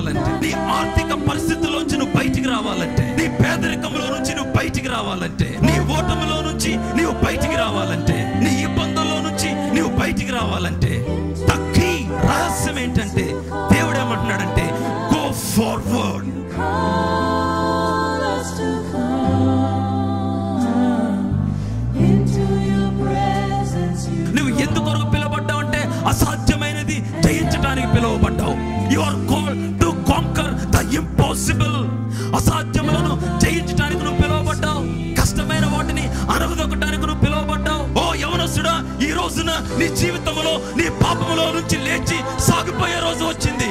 రావాలంటే, నీ ఆర్థిక పరిస్థితుల్లోంచి నువ్వు బయటికి రావాలంటే, నీ పేదరికంలో నుంచి నువ్వు బయటికి రావాలంటే, నీ ఓటమిలో నుంచి నువ్వు బయటికి రావాలంటే, నీ ఇబ్బందుల్లో నుంచి నువ్వు బయటికి రావాలంటే, తక్కి రహస్యం ఏంటంటే దేవుడు ఏమంటున్నాడంటే గో ఫార్వర్డ్. నువ్వు ఎందుకొరకు పిలువబడ్డావు? అసాధ్యమైనది జయించడానికి పిలువబడ్డావు. You are called to conquer the impossible. అసాధ్యములను జయించడానికి నువ్వు పిలువబడ్డావు. కష్టమైన వాటిని అనగదొక్కడానికి నువ్వు పిలువబడ్డావు. ఓ యవనస్తుడా, ఈ రోజున నీ జీవితంలో నీ పాపములో నుంచి లేచి సాగిపోయే రోజు వచ్చింది.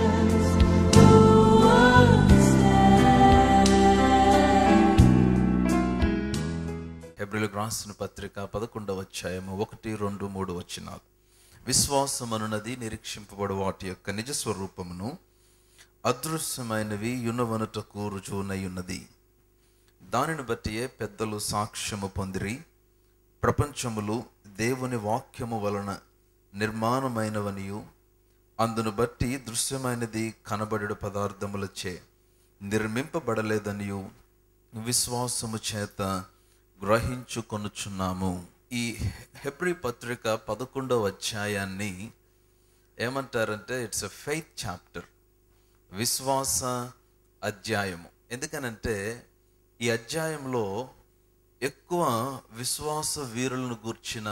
హెబ్రీయులకు రాసిన పత్రిక 11వ అధ్యాయము 1, 2, 3 వచనాలు. విశ్వాసమనున్నది నిరీక్షింపబడు వాటి యొక్క నిజ స్వరూపమును, అదృశ్యమైనవి యునవనుటకు రుజువునై ఉన్నది. దానిని బట్టియే పెద్దలు సాక్ష్యము పొందిరి. ప్రపంచములు దేవుని వాక్యము వలన నిర్మాణమైనవనియు, అందును బట్టి దృశ్యమైనది కనబడు పదార్థములచే నిర్మింపబడలేదనియు విశ్వాసము చేత గ్రహించుకొనుచున్నాము. ఈ హెబ్రీ పత్రిక 11వ అధ్యాయాన్ని ఏమంటారంటే ఇట్స్ ఎ ఫెయిత్ చాప్టర్, విశ్వాస అధ్యాయము. ఎందుకనంటే ఈ అధ్యాయంలో ఎక్కువ విశ్వాస వీరులను గూర్చిన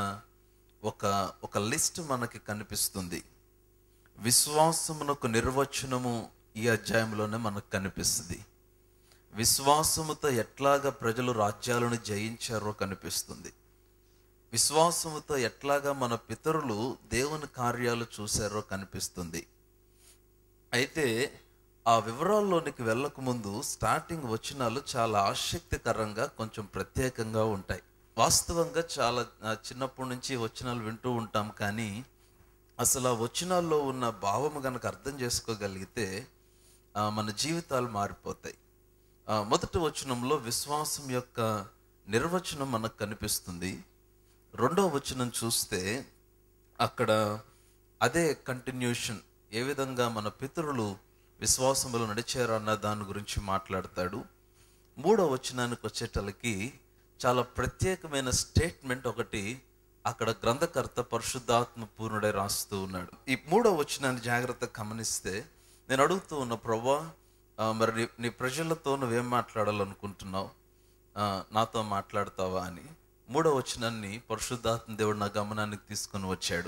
ఒక లిస్ట్ మనకి కనిపిస్తుంది. విశ్వాసమునకు నిర్వచనము ఈ అధ్యాయంలోనే మనకు కనిపిస్తుంది. విశ్వాసముతో ఎట్లాగా ప్రజలు రాజ్యాలను జయించారో కనిపిస్తుంది. విశ్వాసముతో ఎట్లాగా మన పితరులు దేవుని కార్యాలు చూశారో కనిపిస్తుంది. అయితే ఆ వివరాల్లోనికి వెళ్ళకముందు స్టార్టింగ్ వచనాలు చాలా ఆసక్తికరంగా కొంచెం ప్రత్యేకంగా ఉంటాయి. వాస్తవంగా చాలా చిన్నప్పటి నుంచి వచనాలు వింటూ ఉంటాం, కానీ అసలు ఆ వచనాల్లో ఉన్న భావము కనుక అర్థం చేసుకోగలిగితే మన జీవితాలు మారిపోతాయి. మొదటి వచనంలో విశ్వాసం యొక్క నిర్వచనం మనకు కనిపిస్తుంది. రెండవ వచనం చూస్తే అక్కడ అదే కంటిన్యూషన్, ఏ విధంగా మన పితరులు విశ్వాసములో నడిచారు అన్న దాని గురించి మాట్లాడతాడు. మూడవ వచనానికి వచ్చేటలకి చాలా ప్రత్యేకమైన స్టేట్మెంట్ ఒకటి అక్కడ గ్రంథకర్త పరిశుద్ధాత్మ పూర్ణుడై రాస్తూ ఉన్నాడు. ఈ మూడవ వచనాన్ని జాగ్రత్తగా గమనిస్తే నేను అడుగుతూ ఉన్న ప్రభువా, మరి నీ ప్రజలతో నువ్వేం మాట్లాడాలనుకుంటున్నావు, నాతో మాట్లాడతావా అని మూడవ వచనాన్ని పరిశుద్ధాత్మ దేవుడు నా గమనానికి తీసుకొని వచ్చాడు.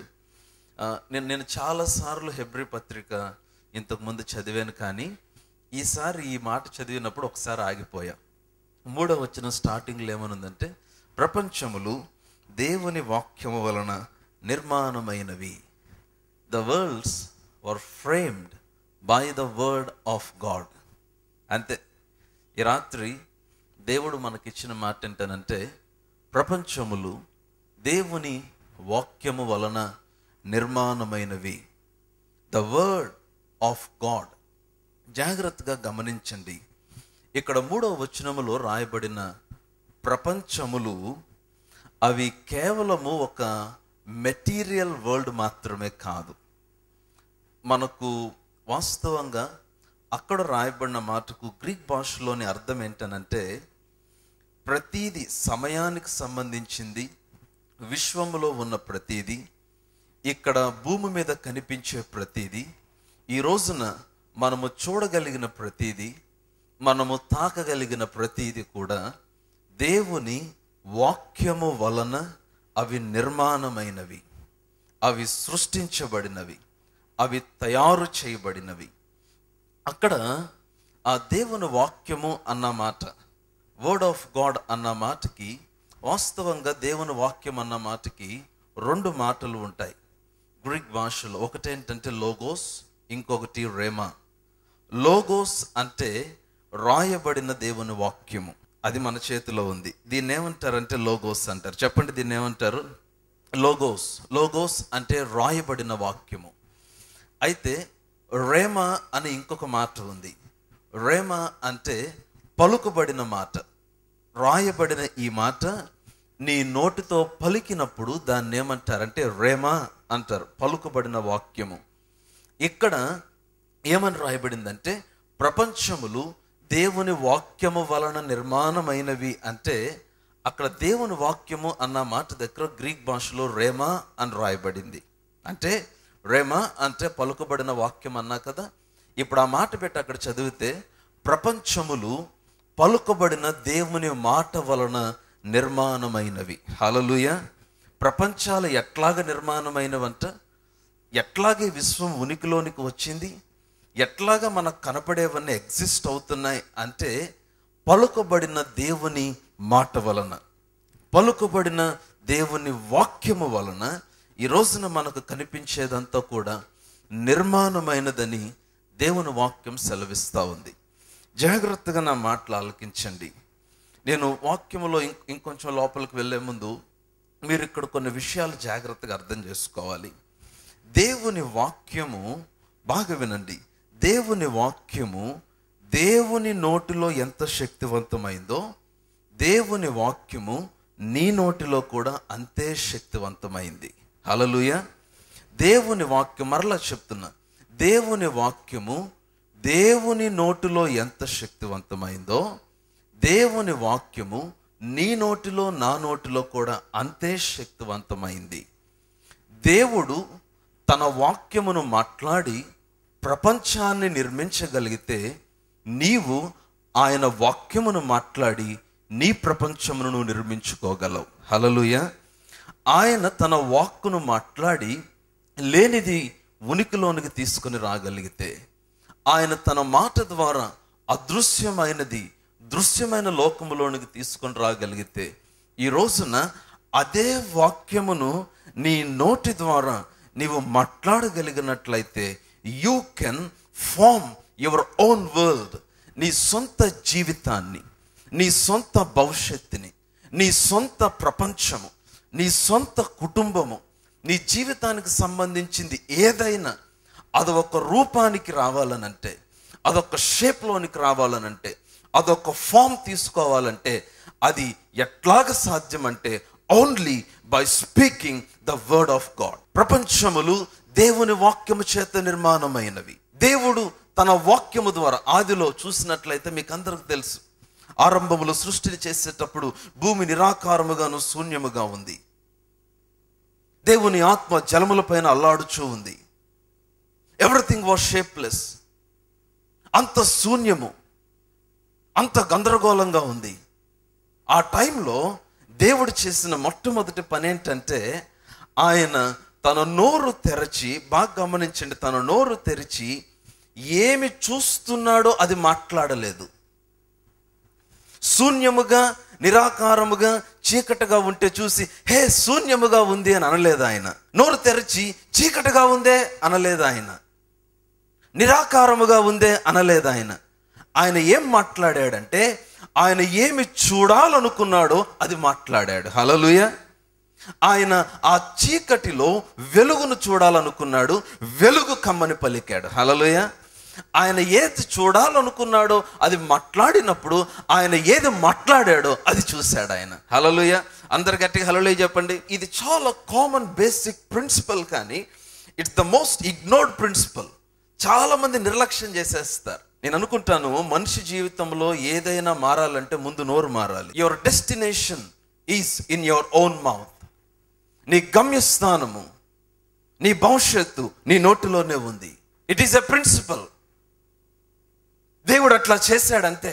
నేను చాలాసార్లు హెబ్రీ పత్రిక ఇంతకుముందు చదివాను, కానీ ఈసారి ఈ మాట చదివినప్పుడు ఒకసారి ఆగిపోయా. మూడవ వచనం స్టార్టింగ్లో ఏమనుందంటే ప్రపంచములు దేవుని వాక్యము వలన నిర్మాణమైనవి. The worlds were framed by the word of God. అంతే. ఈ రాత్రి దేవుడు మనకిచ్చిన మాట ఏంటనంటే ప్రపంచములు దేవుని వాక్యము వలన నిర్మాణమైనవి. The word of God. జాగ్రత్తగా గమనించండి. ఇక్కడ 3వ వచనములో రాయబడిన ప్రపంచములు అవి కేవలము ఒక మెటీరియల్ వరల్డ్ మాత్రమే కాదు. మనకు వాస్తవంగా అక్కడ రాయబడిన మాటకు గ్రీక్ భాషలోని అర్థం ఏంటనంటే ప్రతీది, సమయానికి సంబంధించింది, విశ్వములో ఉన్న ప్రతీది, ఇక్కడ భూమి మీద కనిపించే ప్రతీది, ఈ రోజున మనము చూడగలిగిన ప్రతీది, మనము తాకగలిగిన ప్రతీది కూడా దేవుని వాక్యము వలన అవి నిర్మాణమైనవి, అవి సృష్టించబడినవి, అవి తయారు చేయబడినవి. అక్కడ ఆ దేవుని వాక్యము అన్న మాట, వర్డ్ ఆఫ్ గాడ్ అన్న మాటకి, వాస్తవంగా దేవుని వాక్యం అన్న మాటకి 2 మాటలు ఉంటాయి గ్రీక్ భాషలో. ఒకటేంటంటే లోగోస్, ఇంకొకటి రేమా. లోగోస్ అంటే రాయబడిన దేవుని వాక్యము, అది మన చేతిలో ఉంది. దీన్ని ఏమంటారంటే లోగోస్ అంటారు. చెప్పండి, దీన్ని ఏమంటారు? లోగోస్. లోగోస్ అంటే రాయబడిన వాక్యము. అయితే రేమా అని ఇంకొక మాట ఉంది. రేమా అంటే పలుకుబడిన మాట. రాయబడిన ఈ మాట నీ నోటితో పలికినప్పుడు దాన్ని ఏమంటారంటే రేమా అంటారు, పలుకుబడిన వాక్యము. ఇక్కడ ఏమని రాయబడిందంటే ప్రపంచములు దేవుని వాక్యము వలన నిర్మాణమైనవి అంటే, అక్కడ దేవుని వాక్యము అన్న మాట దగ్గర గ్రీక్ భాషలో రేమా అని రాయబడింది. అంటే రేమా అంటే పలుకబడిన వాక్యం అన్నా కదా. ఇప్పుడు ఆ మాట పెట్టి అక్కడ చదివితే ప్రపంచములు పలుకబడిన దేవుని మాట వలన నిర్మాణమైనవి. హల్లెలూయా. ప్రపంచాలు ఎట్లాగ నిర్మాణమైనవంట, ఎట్లాగే విశ్వం ఉనికిలోనికి వచ్చింది, ఎట్లాగా మనకు కనపడేవన్నీ ఎగ్జిస్ట్ అవుతున్నాయి అంటే పలుకబడిన దేవుని మాట వలన, పలుకబడిన దేవుని వాక్యము వలన ఈ రోజున మనకు కనిపించేదంతా కూడా నిర్మాణమైనదని దేవుని వాక్యం సెలవిస్తూ ఉంది. జాగ్రత్తగా నా మాటలు ఆలకించండి. నేను వాక్యములో ఇంకొంచెం లోపలికి వెళ్ళే ముందు మీరు ఇక్కడ కొన్ని విషయాలు జాగ్రత్తగా అర్థం చేసుకోవాలి. దేవుని వాక్యము, బాగా వినండి, దేవుని వాక్యము దేవుని నోటిలో ఎంత శక్తివంతమైందో దేవుని వాక్యము నీ నోటిలో కూడా అంతే శక్తివంతమైంది. హల్లెలూయా. దేవుని వాక్యం, మరలా చెప్తున్నా, దేవుని వాక్యము దేవుని నోటిలో ఎంత శక్తివంతమైందో దేవుని వాక్యము నీ నోటిలో నా నోటిలో కూడా అంతే శక్తివంతమైంది. దేవుడు తన వాక్యమును మాట్లాడి ప్రపంచాన్ని నిర్మించగలిగితే నీవు ఆయన వాక్యమును మాట్లాడి నీ ప్రపంచమును నిర్మించుకోగలవు. హల్లెలూయా. ఆయన తన వాక్కును మాట్లాడి లేనిది ఉనికిలోనికి తీసుకుని రాగలిగితే, ఆయన తన మాట ద్వారా అదృశ్యమైనది దృశ్యమైన లోకములోనికి తీసుకొని రాగలిగితే, ఈ రోజున అదే వాక్యమును నీ నోటి ద్వారా నీవు మాట్లాడగలిగినట్లయితే you can form your own world. నీ సొంత జీవితాన్ని, నీ సొంత భవిష్యత్తుని, నీ సొంత ప్రపంచము, నీ సొంత కుటుంబము, నీ జీవితానికి సంబంధించింది ఏదైనా అది ఒక రూపానికి రావాలనంటే, అదొక షేప్లోనికి రావాలనంటే, అదొక ఫామ్ తీసుకోవాలంటే అది ఎట్లాగ సాధ్యం అంటే only by speaking the word of God. ప్రపంచములు దేవుని వాక్యము చేత నిర్మాణమైనవి. దేవుడు తన వాక్యము ద్వారా, ఆదిలో చూసినట్లయితే మీకు అందరికి తెలుసు, ఆరంభములో సృష్టిని చేసేటప్పుడు భూమి నిరాకారముగాను శూన్యముగా ఉంది. దేవుని ఆత్మ జలముల పైన అల్లాడుచూ ఉంది. Everything was shapeless. అంత శూన్యము, అంత గందరగోళంగా ఉంది. ఆ టైంలో దేవుడు చేసిన మొట్టమొదటి పని ఏంటంటే, ఆయన తన నోరు తెరచి, బాగా గమనించండి, తన నోరు తెరిచి ఏమి చూస్తున్నాడో అది మాట్లాడలేదు. శూన్యముగా నిరాకారముగా చీకటిగా ఉంటే చూసి హే శూన్యముగా ఉంది అని అనలేదు ఆయన. నోరు తెరిచి చీకటిగా ఉందే అనలేదు ఆయన. నిరాకారముగా ఉందే అనలేదు ఆయన. ఆయన ఏం మాట్లాడాడంటే, ఆయన ఏమి చూడాలనుకున్నాడో అది మాట్లాడాడు. హల్లెలూయా. ఆయన ఆ చీకటిలో వెలుగును చూడాలనుకున్నాడు, వెలుగు కమ్మని పలికాడు. హల్లెలూయా. ఆయన ఏది చూడాలనుకున్నాడో అది మాట్లాడినప్పుడు ఆయన ఏది మాట్లాడాడో అది చూశాడు ఆయన. హల్లెలూయా. అందరు గట్టిగా హల్లెలూయా చెప్పండి. ఇది చాలా కామన్ బేసిక్ ప్రిన్సిపల్, కానీ it's the most ignored principle. చాలా మంది నిర్లక్ష్యం చేసేస్తారు. నేను అనుకుంటాను, మనిషి జీవితంలో ఏదైనా మారాలంటే ముందు నోరు మారాలి. Your destination is in your own mouth. నీ గమ్యస్థానము, నీ భవిష్యత్తు నీ నోటిలోనే ఉంది. It is a principle. దేవుడు అట్లా చేశాడంతే.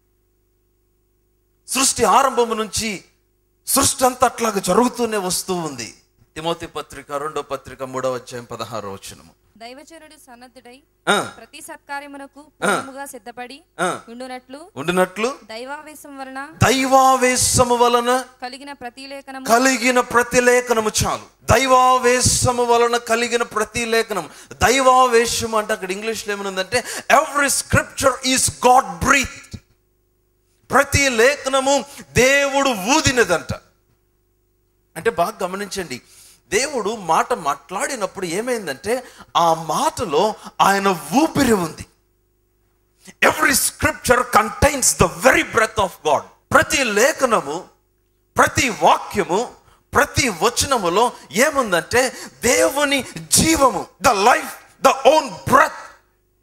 సృష్టి ఆరంభము నుంచి సృష్టి అంతా అట్లాగా జరుగుతూనే వస్తూ ఉంది. తిమోతి పత్రిక 2వ పత్రిక 3వ అధ్యాయం 16వ వచనము. దైవజనుడు సన్నద్ధుడై ప్రతి సత్కార్యమునకు పూర్ణముగా సిద్ధపడి ఉండునట్లు దైవావేశము వలన కలిగిన ప్రతిలేఖనము చాలు. దైవావేశము వలన కలిగిన ప్రతిలేఖనం. దైవావేశం అంటే అక్కడ ఇంగ్లీష్లో ఏమనుందంటే every scripture is God breath. ప్రతి లేఖనము దేవుడు ఊదినదంట. అంటే బాగా గమనించండి, దేవుడు మాట మాట్లాడినప్పుడు ఏమైందంటే ఆ మాటలో ఆయన ఊపిరి ఉంది. Every scripture contains the very breath of God. ప్రతి లేఖనము, ప్రతి వాక్యము, ప్రతి వచనములో ఏముందంటే దేవుని జీవము, the life, the own breath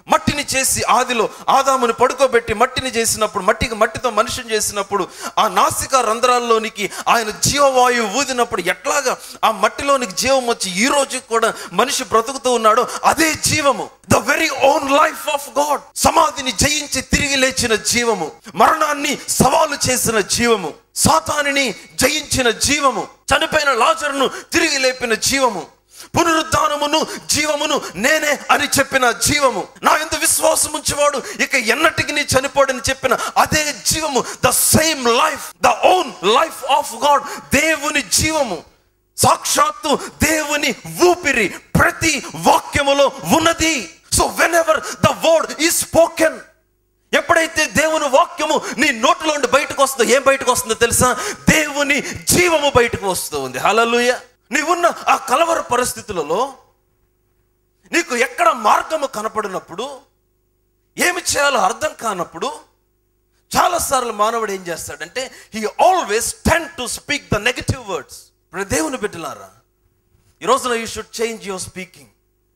మట్టిని చేసి ఆదిలో ఆదాముని పడుకోబెట్టి మట్టిని చేసినప్పుడు, మట్టితో మనిషిని చేసినప్పుడు ఆ నాసికా రంధ్రాల్లోనికి ఆయన జీవవాయువు ఊదినప్పుడు ఎట్లాగా ఆ మట్టిలోనికి జీవం వచ్చి ఈ రోజు కూడా మనిషి బ్రతుకుతూ ఉన్నాడో అదే జీవము. The very own life of God. సమాధిని జయించి తిరిగి లేచిన జీవము, మరణాన్ని సవాలు చేసిన జీవము, సాతానుని జయించిన జీవము, చనిపోయిన లాజరును తిరిగి లేపిన జీవము, పునరుద్ధానమును జీవమును నేనే అని చెప్పిన జీవము, నా యందు విశ్వాసం ఉంచేవాడు ఇక ఎన్నటికి నీ చనిపోడని చెప్పిన అదే జీవము. The same life, the own life of God. దేవుని జీవము, సాక్షాత్తు దేవుని ఊపిరి ప్రతి వాక్యములో ఉన్నది. So whenever the word is spoken, ఎప్పుడైతే దేవుని వాక్యము నీ నోట్లో ఉండి బయటకు వస్తుందో, ఏం బయటకు వస్తుందో తెలుసా? దేవుని జీవము బయటకు వస్తుంది. హల్లెలూయా. నీవున్న ఆ కలవర పరిస్థితులలో నీకు ఎక్కడ మార్గము కనపడినప్పుడు, ఏమి చేయాలో అర్థం కానప్పుడు, చాలాసార్లు మానవుడు ఏం చేస్తాడంటే he always tend to speak the negative words. ఇప్పుడు దేవుని బిడ్డలారా, ఈ రోజున you should change your speaking.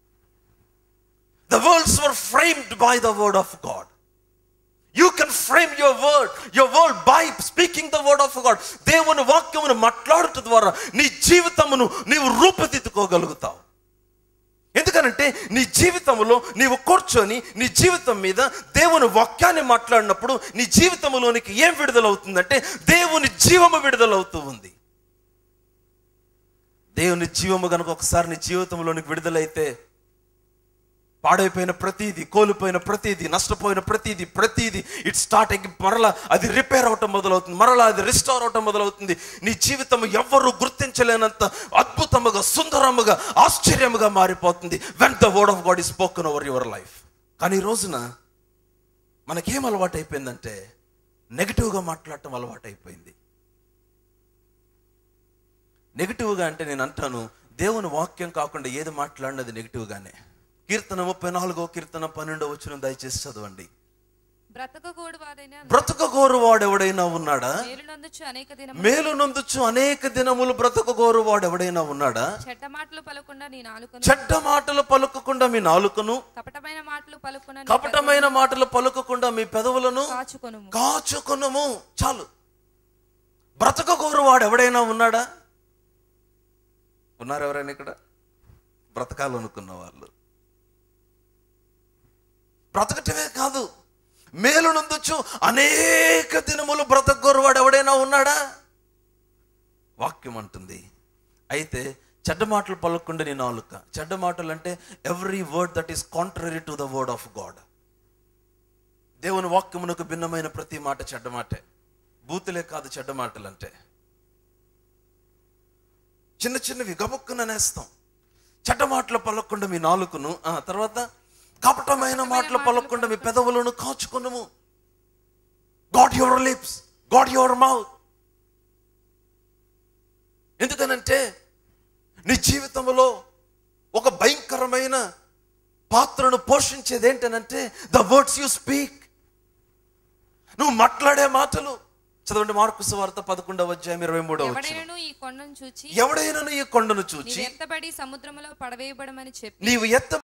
The worlds were framed by the word of God. You can frame your word by speaking the word of God. దేవుని వాక్యమును మాట్లాడటం ద్వారా నీ జీవితమును నీవు రూపుదిద్దుకోగలుగుతావు. ఎందుకనంటే నీ జీవితంలో నీవు కూర్చొని నీ జీవితం మీద దేవుని వాక్యాన్ని మాట్లాడినప్పుడు నీ జీవితంలోనికి ఏం విడుదలవుతుందంటే దేవుని జీవము విడుదలవుతూ ఉంది. దేవుని జీవము కనుక ఒకసారి నీ జీవితంలోనికి విడుదలైతే పాడైపోయిన ప్రతిదీ, కోల్పోయిన ప్రతిదీ, నష్టపోయిన ప్రతిదీ ఇట్ స్టార్ట్ అయ్యి మరలా అది రిపేర్ అవటం మొదలవుతుంది, మరలా అది రిస్టోర్ అవటం మొదలవుతుంది. నీ జీవితం ఎవ్వరూ గుర్తించలేనంత అద్భుతముగా, సుందరముగా, ఆశ్చర్యముగా మారిపోతుంది when the word of God is spoken over your life. కానీ ఈ రోజున మనకేం అలవాటు అయిపోయిందంటే నెగిటివ్గా మాట్లాడటం అలవాటు అయిపోయింది. నెగిటివ్గా అంటే నేను అంటాను, దేవుని వాక్యం కాకుండా ఏది మాట్లాడినది నెగిటివ్గానే. కీర్తన 34వ కీర్తన 12వ వచనం దయచేసి చదవండి. బ్రతకగోరు వాడు ఎవడైనా ఉన్నాడా? మేలు నొందుచు అనేక దినములు బ్రతకగోరు వాడు ఎవడైనా ఉన్నాడా? చెడ్డ మాటలు పలుకకుండా మీ నాలుకను, కపటమైన మాటలు పలుకకుండా మీ పెదవులను కాచుకొనుము. చాలు. బ్రతకగోరు వాడు ఎవడైనా ఉన్నాడా? ఉన్నారు ఎవరైనా ఇక్కడ? బ్రతకాలనుకున్న వాళ్ళు. బ్రతకటమే కాదు, మేలు నొందుచు అనేక దినములు బ్రతకగోరువాడు ఎవడైనా ఉన్నాడా? వాక్యం అంటుంది. అయితే చెడ్డ మాటలు పలకకుండా నీ నాలుక. చెడ్డ మాటలు అంటే every word that is contrary to the word of God. దేవుని వాక్యమునకు భిన్నమైన ప్రతి మాట చెడ్డ మాటే. బూతులే కాదు చెడ్డ మాటలు అంటే. చిన్న చిన్నవి గబుక్కున నేస్తాం. చెడ్డ మాటలు పలకకుండా మీ నాలుకను, తర్వాత కపటమైన మాటలు పలకకుండా మీ పెదవులను కాచుకొనుము. Guard your lips, guard your mouth. ఎందుకనంటే నీ జీవితంలో ఒక భయంకరమైన పాత్రను పోషించేది ఏంటనంటే ద వర్డ్స్ యు స్పీక్. నువ్వు మాట్లాడే మాటలు. చదవండి మార్కు సువార్త 11వ అధ్యాయం 23వ వచనం. ఎవడైనను ఈ కొండను చూచి నీవు ఎత్తబడి